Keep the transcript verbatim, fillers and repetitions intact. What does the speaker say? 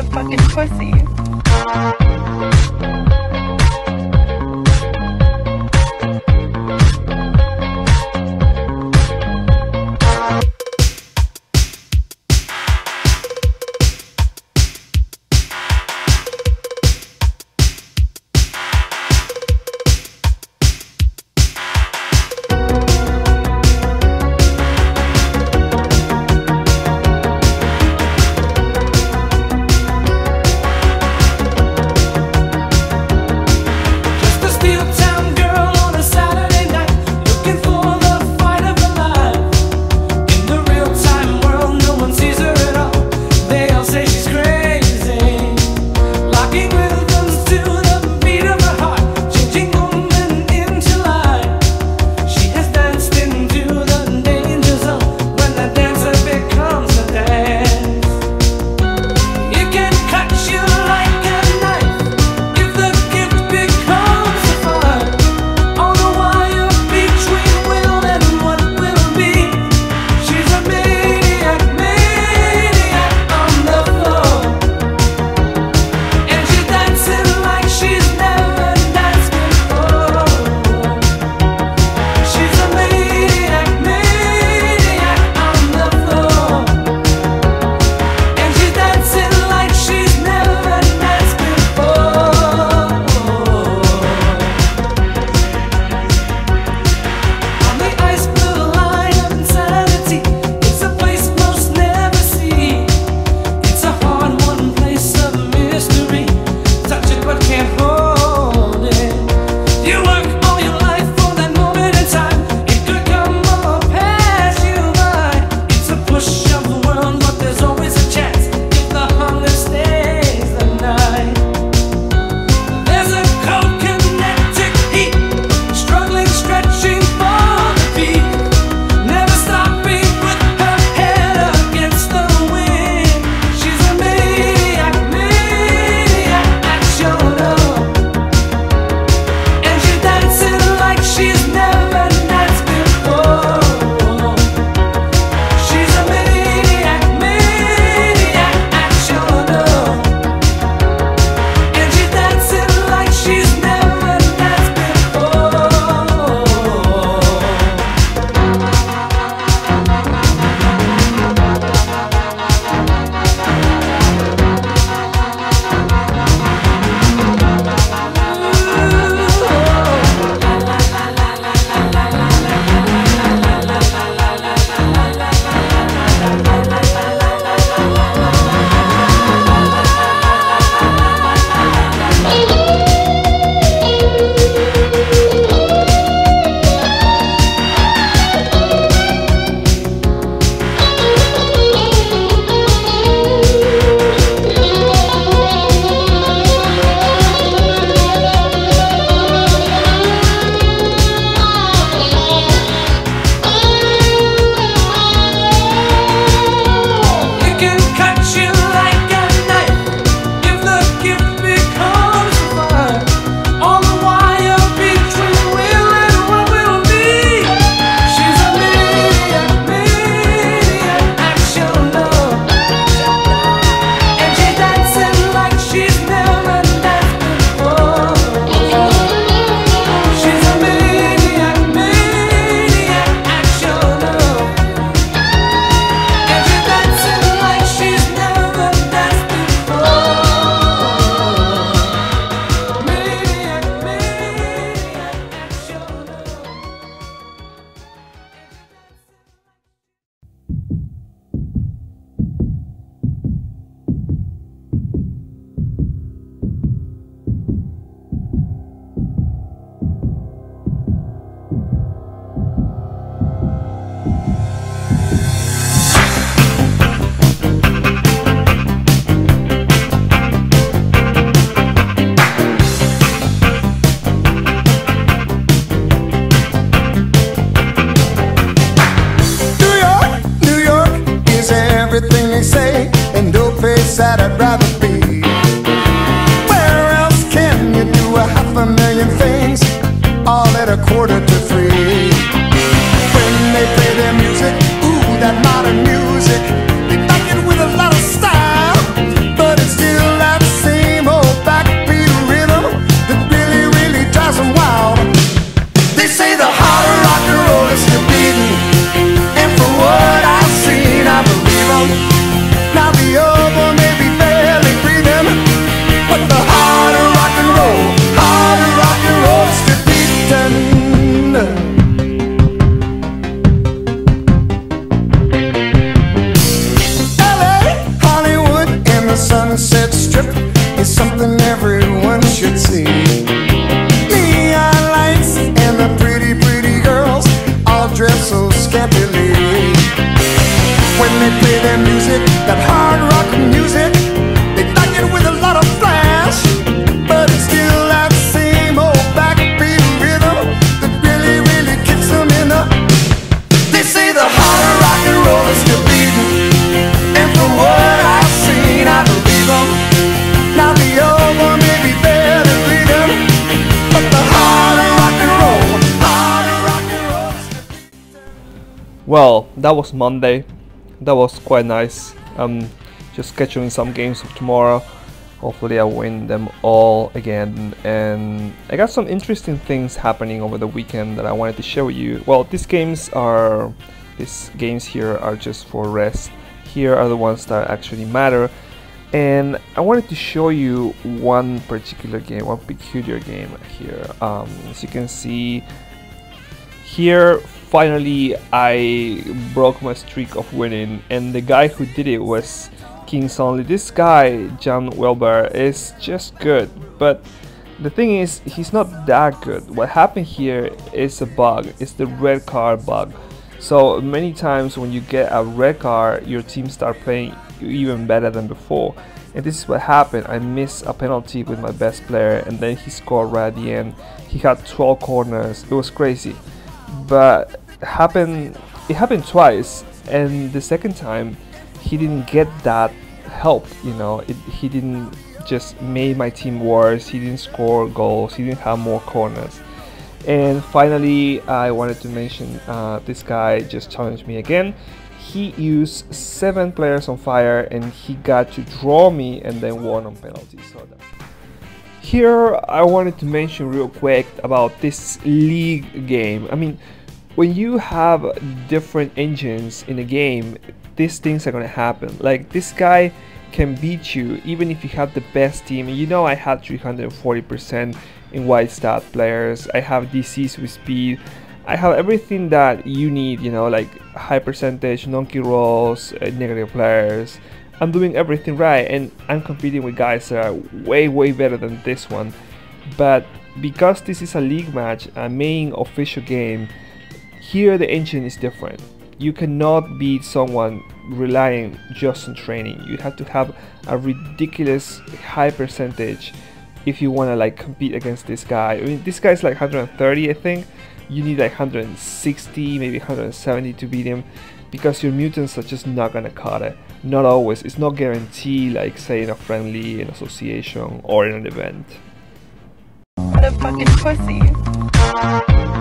motherfucking pussy. that I'd rather be. Where else can you do a half a million things all at a quarter to three? When they play their music, ooh, that modern music, they like it with a lot of style, but it's still the Sunset Strip is something everyone should see. Neon lights and the pretty, pretty girls all dress so scantily. When they play their music, that hard rock music, they like it with a lot of flash, but it's still that same old backbeat rhythm that really, really kicks them in the. They say the hard rock and roll is still beating, and from what I've seen, I believe them. Now the old one may be there to bleed them, but the hard rock and roll, hard rock and roll is still beating. Well, that was Monday. That was quite nice. Um, just scheduling some games for tomorrow. Hopefully I win them all again. And I got some interesting things happening over the weekend that I wanted to share with you. Well, these games are, these games here are just for rest. Here are the ones that actually matter. And I wanted to show you one particular game, one peculiar game here. Um, as you can see here, finally I broke my streak of winning, and the guy who did it was Kings Only. This guy, Jan Welber, is just good, but the thing is, he's not that good. What happened here is a bug. It's the red card bug. So many times when you get a red card, your team start playing even better than before, and this is what happened. I missed a penalty with my best player, and then he scored right at the end. He had twelve corners. It was crazy, but happened it happened twice, and the second time he didn't get that help, you know. It, he didn't just made my team worse. He didn't score goals. He didn't have more corners. And finally, I wanted to mention uh, this guy just challenged me again. He used seven players on fire, and he got to draw me and then won on penalties. So that here I wanted to mention real quick about this league game. I mean, when you have different engines in a game, these things are gonna happen. Like, this guy can beat you even if you have the best team. And you know, I had three hundred forty percent in white stat players. I have D Cs with speed. I have everything that you need, you know, like high percentage, non-key rolls, uh, negative players. I'm doing everything right, and I'm competing with guys that are way, way better than this one. But because this is a league match, a main official game, here the engine is different. You cannot beat someone relying just on training. You have to have a ridiculous high percentage if you want to like compete against this guy. I mean, this guy's like one hundred thirty, I think. You need like one hundred sixty, maybe one hundred seventy to beat him, because your mutants are just not gonna cut it. Not always. It's not guaranteed, like say in a friendly, an association, or in an event. What a fucking pussy.